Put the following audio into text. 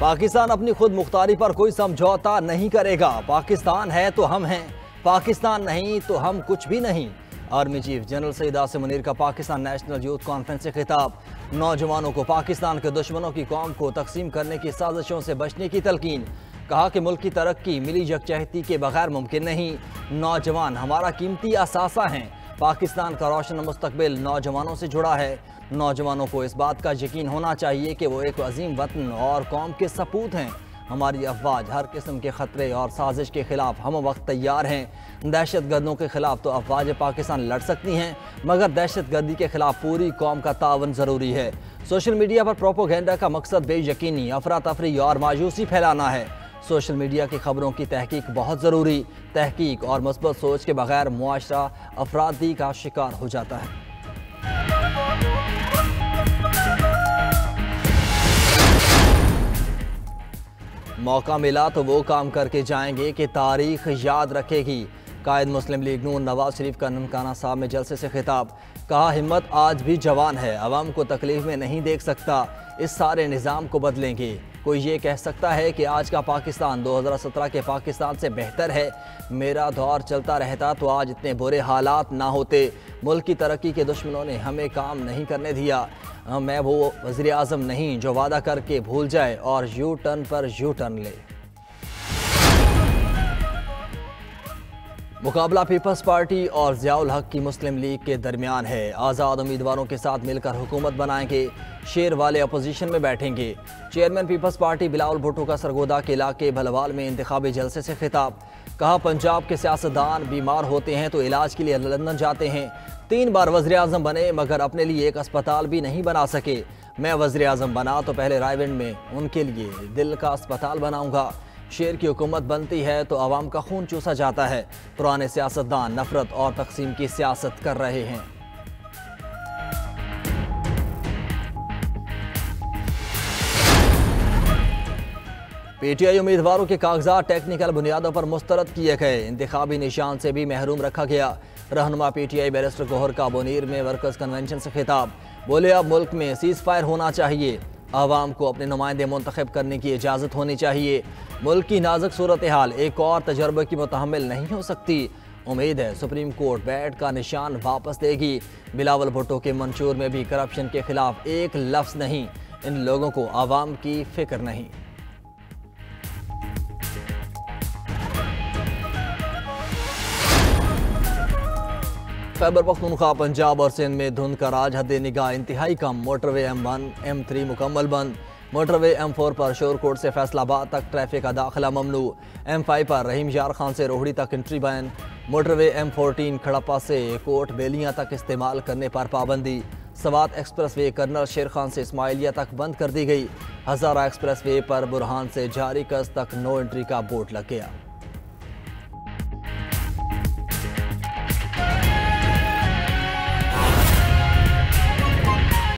पाकिस्तान अपनी खुद मुख्तारी पर कोई समझौता नहीं करेगा। पाकिस्तान है तो हम हैं, पाकिस्तान नहीं तो हम कुछ भी नहीं। Army chief general Syed Asim Munir का पाकिस्तान नेशनल यूथ कॉन्फ्रेंस से खिताब। नौजवानों को पाकिस्तान के दुश्मनों की कौम को तकसीम करने की साजिशों से बचने की तलकीन। कहा कि मुल्क की तरक्की मिली यकजहती के बगैर मुमकिन नहीं। नौजवान हमारा कीमती असासा हैं। पाकिस्तान का रोशन मुस्तकबिल नौजवानों से जुड़ा है। नौजवानों को इस बात का यकीन होना चाहिए कि वो एक अजीम वतन और कौम के सपूत हैं। हमारी अफवाज हर किस्म के ख़तरे और साजिश के खिलाफ हम वक्त तैयार हैं। दहशत गर्दों के खिलाफ तो अफवाज पाकिस्तान लड़ सकती हैं, मगर दहशत गर्दी के खिलाफ पूरी कौम का तावन ज़रूरी है। सोशल मीडिया पर प्रोपोगेंडा का मकसद बेयकीनी, अफरा तफरी और मायूसी फैलाना है। सोशल मीडिया की खबरों की तहकीक बहुत ज़रूरी। तहकीक और मुस्बत सोच के बगैर मुआशरा अफरादी का शिकार हो जाता है। मौका मिला तो वो काम करके जाएंगे कि तारीख याद रखेगी। कायद मुस्लिम लीग नून नवाज शरीफ का ननकाना साहब में जलसे से खिताब। कहा हिम्मत आज भी जवान है, अवाम को तकलीफ में नहीं देख सकता, इस सारे निज़ाम को बदलेंगे। कोई ये कह सकता है कि आज का पाकिस्तान 2017 के पाकिस्तान से बेहतर है। मेरा दौर चलता रहता तो आज इतने बुरे हालात ना होते। मुल्क की तरक्की के दुश्मनों ने हमें काम नहीं करने दिया। मैं वो वज़ीर आज़म नहीं जो वादा करके भूल जाए और यू टर्न पर यू टर्न ले। मुकाबला पीपल्स पार्टी और ज़ियाउल हक की मुस्लिम लीग के दरमियान है। आज़ाद उम्मीदवारों के साथ मिलकर हुकूमत बनाएंगे। शेर वाले अपोजिशन में बैठेंगे। Chairman People's Party Bilawal Bhutto का सरगोदा के इलाके भलवाल में इंतखाबी जलसे से खिताब। कहा पंजाब के सियासतदान बीमार होते हैं तो इलाज के लिए लंदन जाते हैं। 3 बार वज़ीर आज़म बने मगर अपने लिए एक अस्पताल भी नहीं बना सके। मैं वज़ीर आज़म बना तो पहले रायविंड में उनके लिए दिल का अस्पताल बनाऊंगा। शेर की हुकूमत बनती है तो आवाम का खून चूसा जाता है। पुराने सियासतदान नफरत और तकसीम की सियासत कर रहे हैं। पीटीआई उम्मीदवारों के कागजात टेक्निकल बुनियादों पर मुस्तरद किए गए। इंतखाबी निशान से भी महरूम रखा गया। रहनुमा पीटीआई बैरिस्टर गौहर का बोनीर में वर्कर्स कन्वेंशन से खिताब। बोले अब मुल्क में सीज फायर होना चाहिए। आवाम को अपने नुमाइंदे मुंतखब करने की इजाज़त होनी चाहिए। मुल्क की नाजुक सूरत हाल एक और तजर्बे की मुतहम्मिल नहीं हो सकती। उम्मीद है सुप्रीम कोर्ट बैट का निशान वापस देगी। बिलावल भुट्टो के मंशूर में भी करप्शन के खिलाफ एक लफ्ज़ नहीं। इन लोगों को आवाम की फिक्र नहीं। खैबर पख्तूनख्वा, पंजाब और सिंध में धुंध का राज हद निगाह इंतहाई कम। मोटरवे M1 M3 मुकम्मल बंद। मोटरवे M4 पर शोरकोट से फैसलाबाद तक ट्रैफिक का दाखिला ममनू। M5 पर रहीम यार खान से रोहड़ी तक एंट्री बैन। मोटरवे M14 खड़प्पा से कोट बेलियाँ तक इस्तेमाल करने पर पाबंदी। सवात एक्सप्रेस वे कर्नल शेर खान से इस्माइलिया तक बंद कर दी गई। हज़ारा एक्सप्रेस वे पर बुरहान से जारी कस तक नो एंट्री का बोर्ड लग गया।